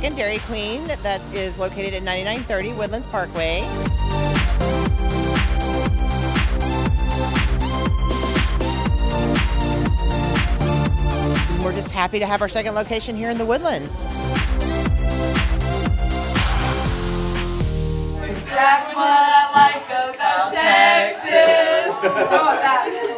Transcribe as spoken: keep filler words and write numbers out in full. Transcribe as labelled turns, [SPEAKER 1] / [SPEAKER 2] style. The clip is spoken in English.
[SPEAKER 1] second Dairy Queen that is located at ninety-nine thirty Woodlands Parkway. We're just happy to have our second location here in the Woodlands.
[SPEAKER 2] That's what I like about Texas. How about that?